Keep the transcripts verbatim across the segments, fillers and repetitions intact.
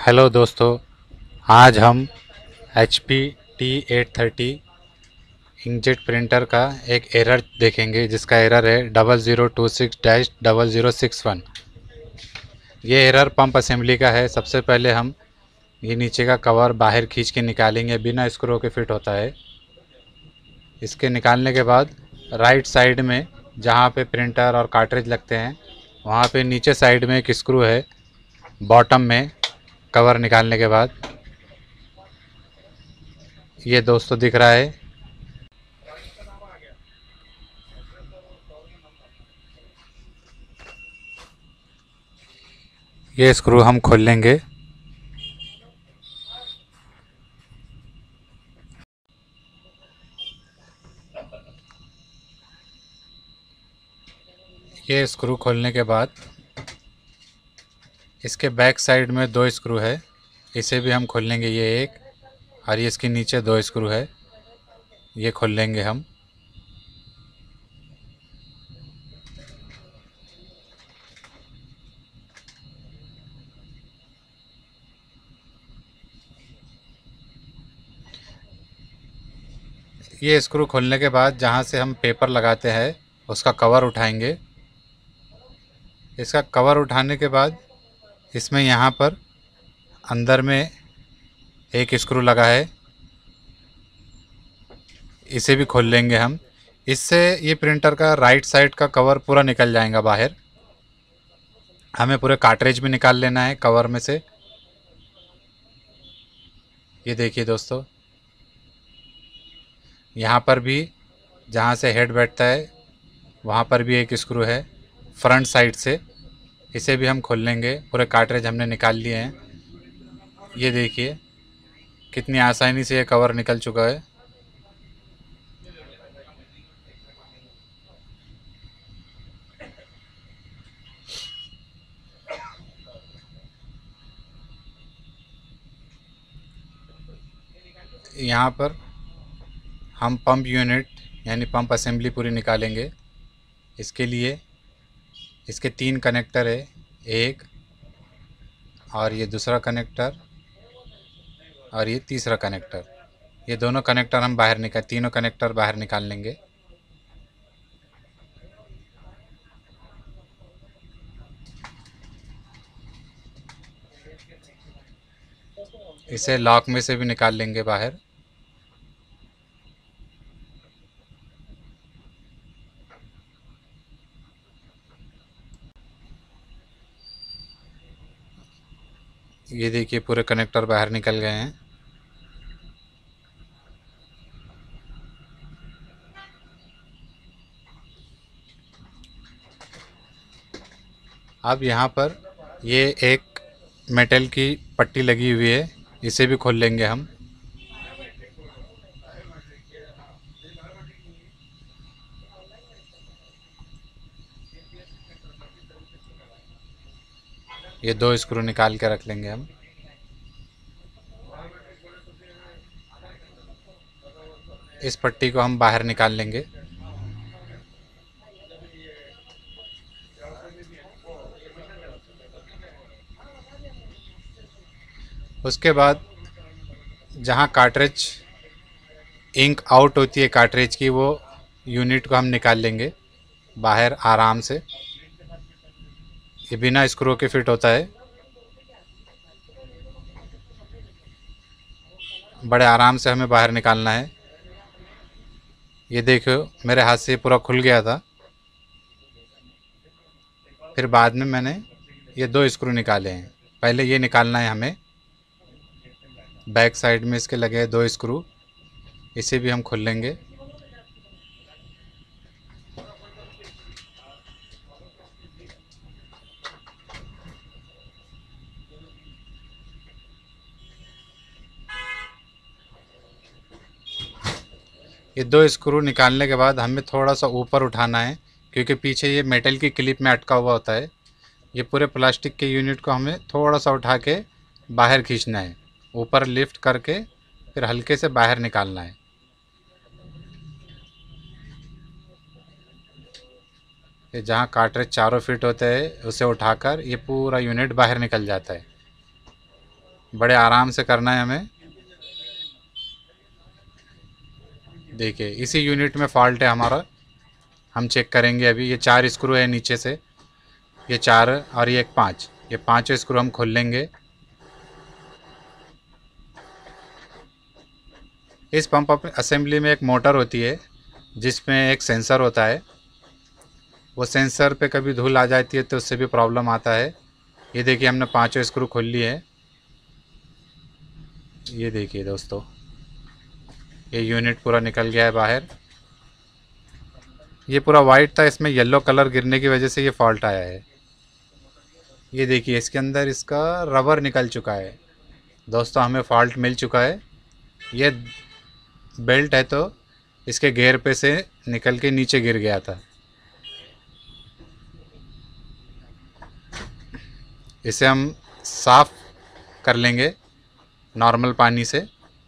Hello दोस्तों, आज हम H P T eight thirty inkjet printer का एक एरर देखेंगे जिसका एरर है double zero two six dash double zero six one. ये एरर पंप असेंबली का है। सबसे पहले हम ये नीचे का कवर बाहर खींच के निकालेंगे, बिना स्क्रू के फिट होता है। इसके निकालने के बाद राइट साइड में जहाँ पे प्रिंटर और कार्ट्रिज लगते हैं वहाँ पे नीचे साइड में एक स्क्रू है, बॉटम में कवर निकालने के बाद ये दोस्तों दिख रहा है। ये स्क्रू हम खोल लेंगे। ये स्क्रू खोलने के बाद इसके बैक साइड में दो स्क्रू है, इसे भी हम खोल लेंगे। ये एक और ये इसके नीचे दो स्क्रू है, ये खोल लेंगे हम। ये स्क्रू खोलने के बाद जहाँ से हम पेपर लगाते हैं उसका कवर उठाएंगे। इसका कवर उठाने के बाद इसमें यहाँ पर अंदर में एक स्क्रू लगा है, इसे भी खोल लेंगे हम। इससे ये प्रिंटर का राइट साइड का कवर पूरा निकल जाएगा बाहर। हमें पूरे कार्ट्रिज भी निकाल लेना है कवर में से। ये देखिए दोस्तों, यहाँ पर भी जहाँ से हेड बैठता है वहाँ पर भी एक स्क्रू है फ्रंट साइड से, इसे भी हम खोल लेंगे। पूरे कार्ट्रिज हमने निकाल लिए हैं। ये देखिए कितनी आसानी से ये कवर निकल चुका है। यहाँ पर हम पंप यूनिट यानी पंप असेंबली पूरी निकालेंगे। इसके लिए इसके तीन कनेक्टर है, एक और ये दूसरा कनेक्टर और ये तीसरा कनेक्टर। ये दोनों कनेक्टर हम बाहर निकाल तीनों कनेक्टर बाहर निकाल लेंगे। इसे लॉक में से भी निकाल लेंगे बाहर। ये देखिए पूरे कनेक्टर बाहर निकल गए हैं। अब यहाँ पर ये एक मेटल की पट्टी लगी हुई है, इसे भी खोल लेंगे हम। ये दो स्क्रू निकाल के रख लेंगे हम। इस पट्टी को हम बाहर निकाल लेंगे। उसके बाद जहाँ कार्ट्रिज इंक आउट होती है कार्ट्रिज की, वो यूनिट को हम निकाल लेंगे बाहर आराम से। ये बिना स्क्रू के फिट होता है, बड़े आराम से हमें बाहर निकालना है। ये देखो मेरे हाथ से पूरा खुल गया था, फिर बाद में मैंने ये दो स्क्रू निकाले हैं। पहले ये निकालना है हमें, बैक साइड में इसके लगे हैं दो स्क्रू, इसे भी हम खोल लेंगे। ये दो स्क्रू निकालने के बाद हमें थोड़ा सा ऊपर उठाना है, क्योंकि पीछे ये मेटल की क्लिप में अटका हुआ होता है। ये पूरे प्लास्टिक के यूनिट को हमें थोड़ा सा उठा के बाहर खींचना है, ऊपर लिफ्ट करके फिर हल्के से बाहर निकालना है। ये जहाँ कार्ट्रिज चारों फिट होते हैं उसे उठाकर ये पूरा यूनिट बाहर निकल जाता है। बड़े आराम से करना है हमें। देखिए इसी यूनिट में फॉल्ट है हमारा, हम चेक करेंगे अभी। ये चार स्क्रू है नीचे से, ये चार और ये एक पाँच, ये पाँचों स्क्रू हम खोल लेंगे। इस पंप असेंबली में एक मोटर होती है जिसमें एक सेंसर होता है। वो सेंसर पे कभी धूल आ जाती है तो उससे भी प्रॉब्लम आता है। ये देखिए हमने पांचों स्क्रू खोल लिए हैं। ये देखिए दोस्तों, ये यूनिट पूरा निकल गया है बाहर। ये पूरा वाइट था, इसमें येलो कलर गिरने की वजह से ये फॉल्ट आया है। ये देखिए इसके अंदर इसका रबर निकल चुका है दोस्तों, हमें फॉल्ट मिल चुका है। ये बेल्ट है तो इसके गेयर पे से निकल के नीचे गिर गया था। इसे हम साफ़ कर लेंगे नॉर्मल पानी से।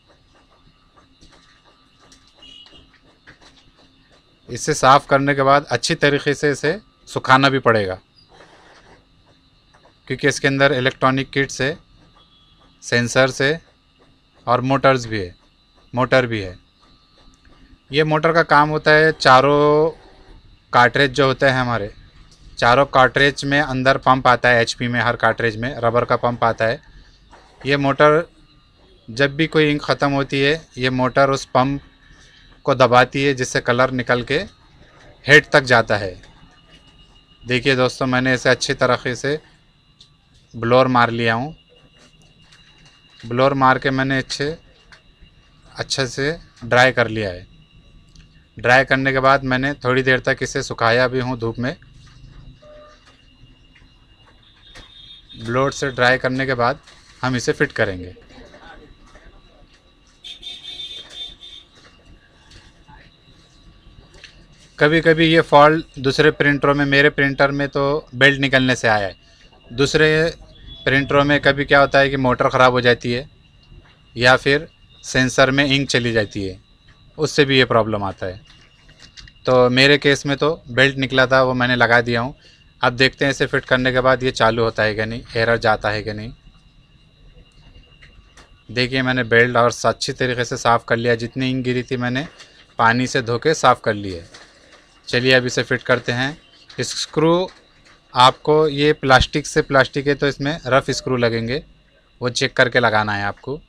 इसे साफ़ करने के बाद अच्छी तरीके से इसे सुखाना भी पड़ेगा, क्योंकि इसके अंदर इलेक्ट्रॉनिक किट्स है, सेंसर्स है और मोटर्स भी है, मोटर भी है। ये मोटर का काम होता है, चारों कार्ट्रेज जो होते हैं हमारे, चारों कार्ट्रेज में अंदर पंप आता है। एचपी में हर कार्ट्रेज में रबर का पंप आता है। ये मोटर जब भी कोई इंक ख़त्म होती है, ये मोटर उस पंप को दबाती है जिससे कलर निकल के हेड तक जाता है। देखिए दोस्तों, मैंने इसे अच्छी तरीके से ब्लोर मार लिया हूँ। ब्लोर मार के मैंने अच्छे अच्छे से ड्राई कर लिया है। ड्राई करने के बाद मैंने थोड़ी देर तक इसे सुखाया भी हूँ धूप में। ब्लोर से ड्राई करने के बाद हम इसे फिट करेंगे। कभी कभी ये फॉल्ट दूसरे प्रिंटरों में, मेरे प्रिंटर में तो बेल्ट निकलने से आया है। दूसरे प्रिंटरों में कभी क्या होता है कि मोटर ख़राब हो जाती है या फिर सेंसर में इंक चली जाती है, उससे भी ये प्रॉब्लम आता है। तो मेरे केस में तो बेल्ट निकला था, वो मैंने लगा दिया हूँ। अब देखते हैं इसे फिट करने के बाद ये चालू होता है कि नहीं, एरर जाता है कि नहीं। देखिए मैंने बेल्ट और अच्छी तरीके से साफ़ कर लिया। जितनी इंक गिरी थी मैंने पानी से धो के साफ़ कर ली है। चलिए अब इसे फिट करते हैं। इस स्क्रू आपको, ये प्लास्टिक से प्लास्टिक है तो इसमें रफ़ स्क्रू लगेंगे, वो चेक करके लगाना है आपको।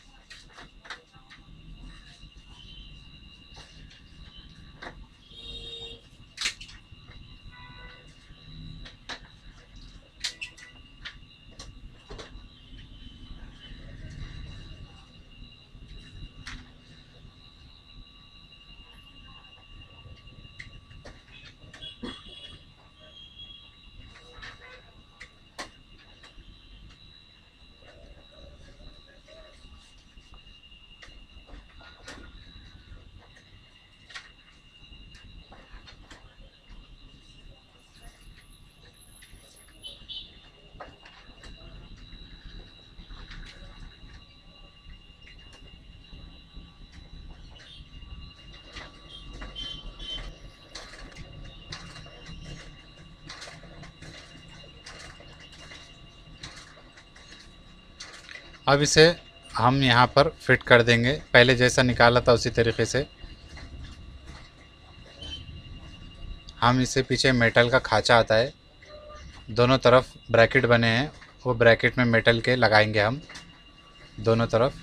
अब इसे हम यहाँ पर फिट कर देंगे, पहले जैसा निकाला था उसी तरीके से। हम इसे, पीछे मेटल का खांचा आता है, दोनों तरफ ब्रैकेट बने हैं, वो ब्रैकेट में मेटल के लगाएंगे हम दोनों तरफ।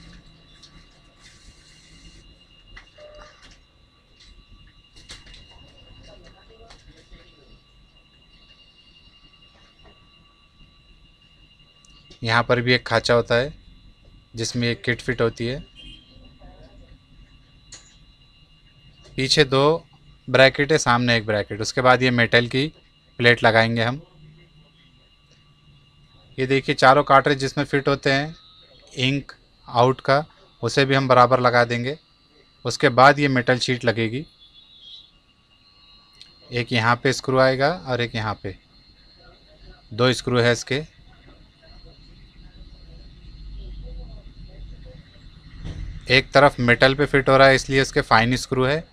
यहाँ पर भी एक खांचा होता है जिसमें एक किट फिट होती है। पीछे दो ब्रैकेट है, सामने एक ब्रैकेट। उसके बाद ये मेटल की प्लेट लगाएंगे हम। ये देखिए चारों कार्ट्रिज जिसमें फिट होते हैं इंक आउट का, उसे भी हम बराबर लगा देंगे। उसके बाद ये मेटल शीट लगेगी। एक यहाँ पे स्क्रू आएगा और एक यहाँ पे, दो स्क्रू है इसके। एक तरफ मेटल पे फिट हो रहा है इसलिए इसके फाइन स्क्रू है।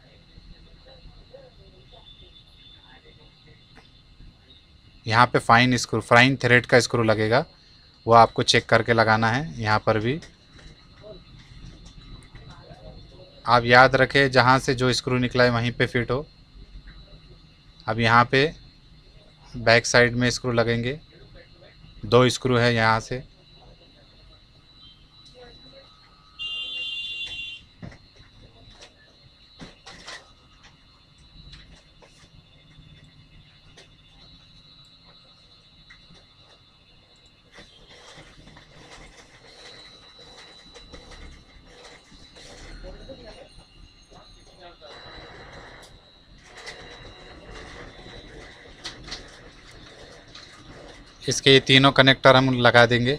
यहाँ पे फाइन स्क्रू, फाइन थ्रेड का स्क्रू लगेगा। वो आपको चेक करके लगाना है। यहाँ पर भी आप याद रखें जहाँ से जो स्क्रू निकला है वहीं पे फिट हो। अब यहाँ पे बैक साइड में स्क्रू लगेंगे, दो स्क्रू है यहाँ से। इसके ये तीनों कनेक्टर हम लगा देंगे।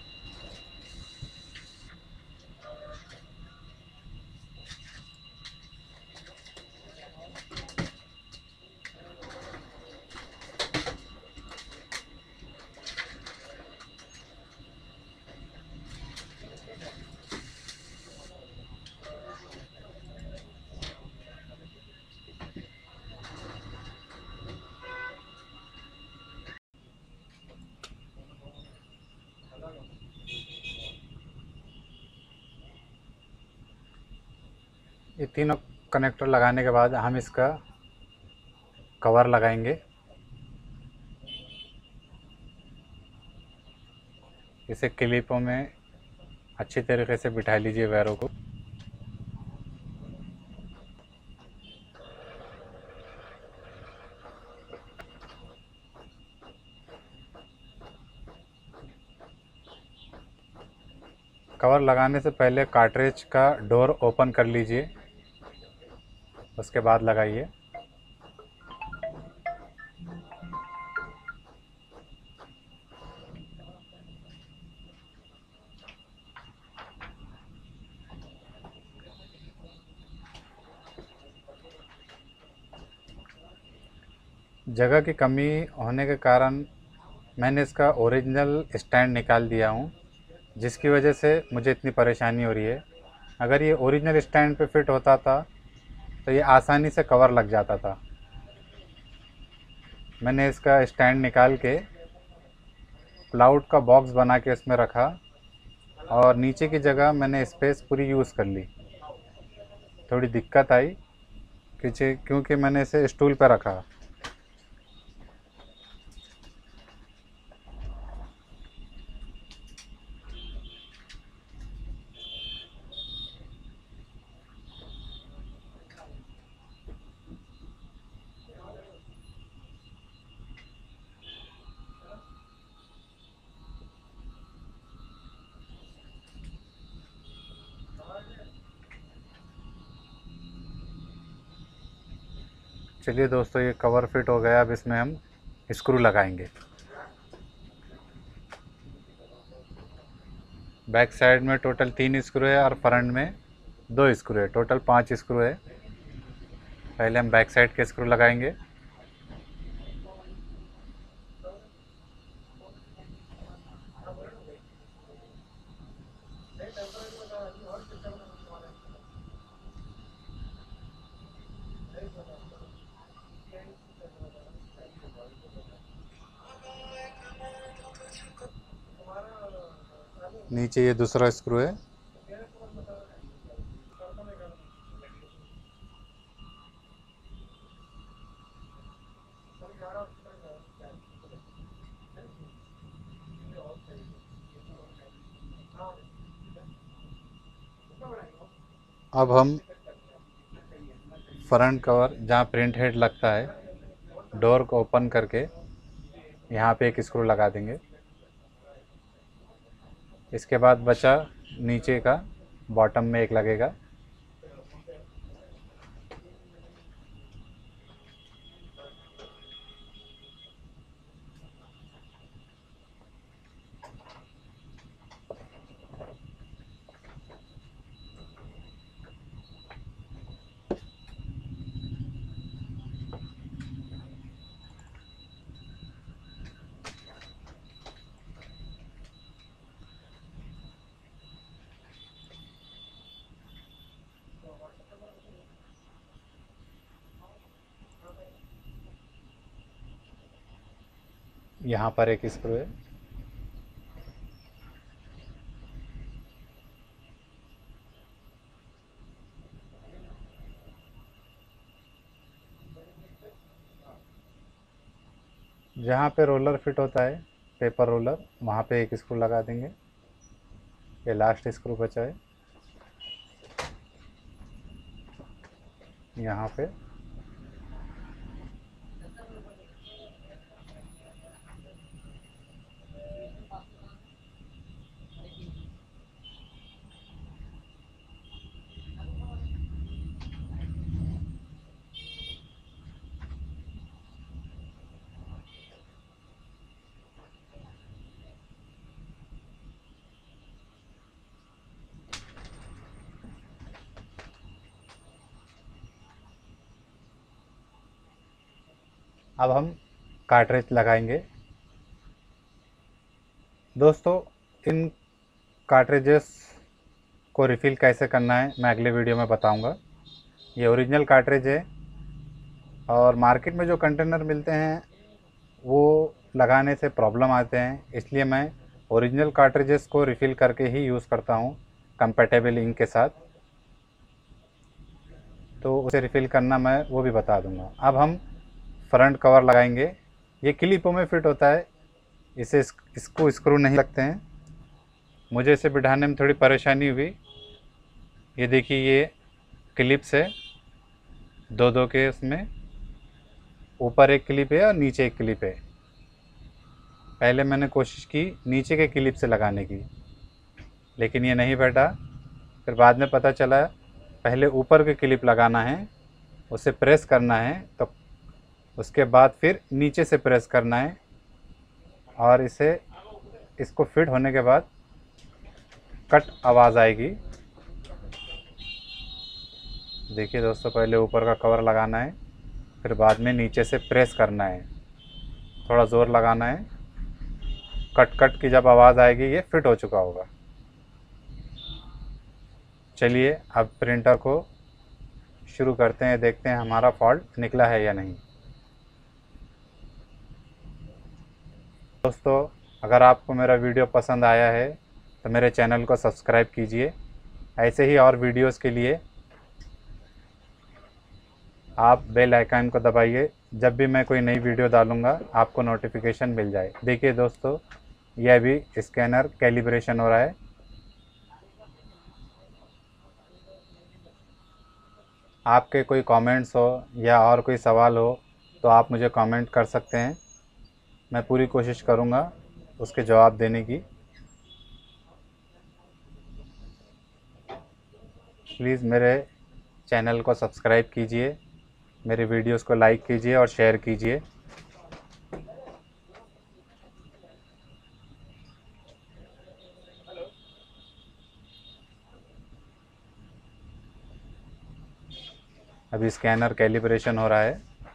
ये तीनों कनेक्टर लगाने के बाद हम इसका कवर लगाएंगे। इसे क्लिपों में अच्छी तरीके से बिठा लीजिए वायरों को। कवर लगाने से पहले कार्ट्रिज का डोर ओपन कर लीजिए, उसके बाद लगाइए। जगह की कमी होने के कारण मैंने इसका ओरिजिनल स्टैंड निकाल दिया हूँ, जिसकी वजह से मुझे इतनी परेशानी हो रही है। अगर ये ओरिजिनल स्टैंड पे फिट होता था तो ये आसानी से कवर लग जाता था। मैंने इसका स्टैंड निकाल के प्लाउड का बॉक्स बना के इसमें रखा और नीचे की जगह मैंने स्पेस पूरी यूज़ कर ली। थोड़ी दिक्कत आई क्योंकि क्योंकि मैंने इसे स्टूल पर रखा। चलिए दोस्तों, ये कवर फिट हो गया। अब इसमें हम स्क्रू लगाएंगे। बैक साइड में टोटल तीन स्क्रू है और फ्रंट में दो स्क्रू है, टोटल पांच स्क्रू है। पहले हम बैक साइड के स्क्रू लगाएंगे। नीचे ये दूसरा स्क्रू है। अब हम फ्रंट कवर जहाँ प्रिंट हेड लगता है, डोर को ओपन करके यहाँ पे एक स्क्रू लगा देंगे। इसके बाद बचा नीचे का, बॉटम में एक लगेगा। यहाँ पर एक स्क्रू है। जहाँ पे रोलर फिट होता है, पेपर रोलर, वहाँ पे एक स्क्रू लगा देंगे। ये लास्ट स्क्रू बचा है यहाँ पे। अब हम कार्ट्रिज लगाएंगे। दोस्तों, इन कार्ट्रिजेस को रिफ़िल कैसे करना है मैं अगले वीडियो में बताऊंगा। ये ओरिजिनल कार्ट्रिज है और मार्केट में जो कंटेनर मिलते हैं वो लगाने से प्रॉब्लम आते हैं, इसलिए मैं ओरिजिनल कार्ट्रिजेस को रिफ़िल करके ही यूज़ करता हूँ कंपैटिबल इंक के साथ। तो उसे रिफ़िल करना मैं वो भी बता दूंगा। अब हम फ्रंट कवर लगाएंगे। ये क्लिपों में फिट होता है, इसे इसको स्क्रू नहीं लगते हैं। मुझे इसे बिठाने में थोड़ी परेशानी हुई। ये देखिए, ये क्लिप्स है दो दो के, इसमें ऊपर एक क्लिप है और नीचे एक क्लिप है। पहले मैंने कोशिश की नीचे के क्लिप से लगाने की, लेकिन ये नहीं बैठा। फिर बाद में पता चला पहले ऊपर के क्लिप लगाना है, उसे प्रेस करना है, तो उसके बाद फिर नीचे से प्रेस करना है और इसे इसको फिट होने के बाद कट आवाज़ आएगी। देखिए दोस्तों, पहले ऊपर का कवर लगाना है, फिर बाद में नीचे से प्रेस करना है, थोड़ा ज़ोर लगाना है। कट कट की जब आवाज़ आएगी ये फिट हो चुका होगा। चलिए अब प्रिंटर को शुरू करते हैं, देखते हैं हमारा फॉल्ट निकला है या नहीं। दोस्तों, अगर आपको मेरा वीडियो पसंद आया है तो मेरे चैनल को सब्सक्राइब कीजिए। ऐसे ही और वीडियोस के लिए आप बेल आइकन को दबाइए, जब भी मैं कोई नई वीडियो डालूँगा आपको नोटिफिकेशन मिल जाए। देखिए दोस्तों, यह भी स्कैनर कैलिब्रेशन हो रहा है। आपके कोई कमेंट्स हो या और कोई सवाल हो तो आप मुझे कमेंट कर सकते हैं, मैं पूरी कोशिश करूँगा उसके जवाब देने की। प्लीज़ मेरे चैनल को सब्सक्राइब कीजिए, मेरे वीडियोस को लाइक कीजिए और शेयर कीजिए। अभी स्कैनर कैलिब्रेशन हो रहा है।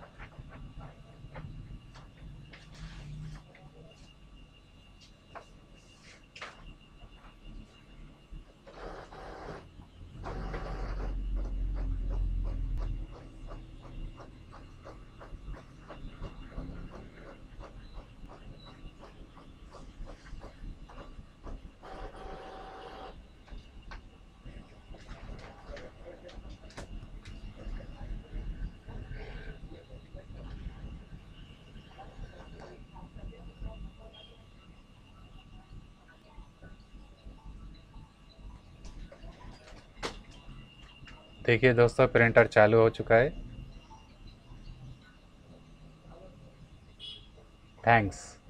देखिए दोस्तों, प्रिंटर चालू हो चुका है। थैंक्स।